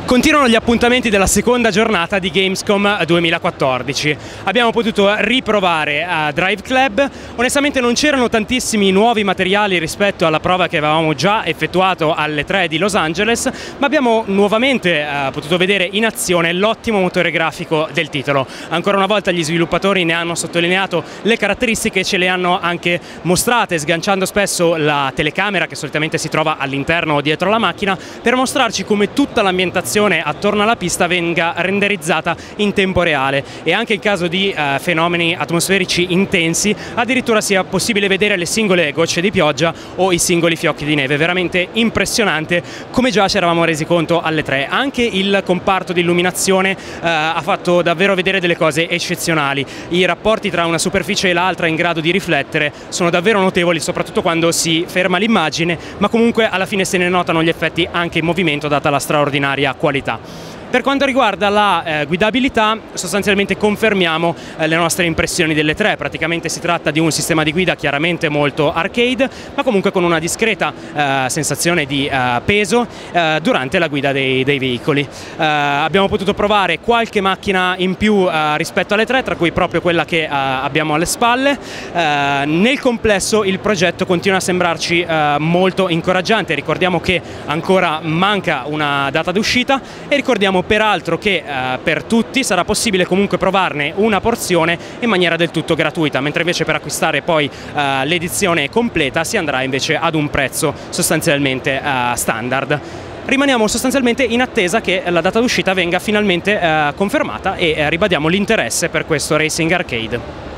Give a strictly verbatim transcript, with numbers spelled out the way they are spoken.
Continuano gli appuntamenti della seconda giornata di Gamescom duemilaquattordici. Abbiamo potuto riprovare a Drive Club. Onestamente non c'erano tantissimi nuovi materiali rispetto alla prova che avevamo già effettuato alle tre di Los Angeles, ma abbiamo nuovamente eh, potuto vedere in azione l'ottimo motore grafico del titolo. Ancora una volta gli sviluppatori ne hanno sottolineato le caratteristiche e ce le hanno anche mostrate, sganciando spesso la telecamera che solitamente si trova all'interno o dietro la macchina, per mostrarci come tutta l'ambientazione attorno alla pista venga renderizzata in tempo reale e anche in caso di eh, fenomeni atmosferici intensi addirittura sia possibile vedere le singole gocce di pioggia o i singoli fiocchi di neve. Veramente impressionante, come già ci eravamo resi conto alle tre. Anche il comparto di illuminazione eh, ha fatto davvero vedere delle cose eccezionali. I rapporti tra una superficie e l'altra in grado di riflettere sono davvero notevoli, soprattutto quando si ferma l'immagine, ma comunque alla fine se ne notano gli effetti anche in movimento data la straordinaria qualità. Per quanto riguarda la eh, guidabilità, sostanzialmente confermiamo eh, le nostre impressioni delle tre. Praticamente si tratta di un sistema di guida chiaramente molto arcade, ma comunque con una discreta eh, sensazione di eh, peso eh, durante la guida dei, dei veicoli. Eh, abbiamo potuto provare qualche macchina in più eh, rispetto alle tre, tra cui proprio quella che eh, abbiamo alle spalle. Eh, nel complesso il progetto continua a sembrarci eh, molto incoraggiante. Ricordiamo che ancora manca una data d'uscita e ricordiamo peraltro che eh, per tutti sarà possibile comunque provarne una porzione in maniera del tutto gratuita, mentre invece per acquistare poi eh, l'edizione completa si andrà invece ad un prezzo sostanzialmente eh, standard. Rimaniamo sostanzialmente in attesa che la data d'uscita venga finalmente eh, confermata e eh, ribadiamo l'interesse per questo Racing Arcade.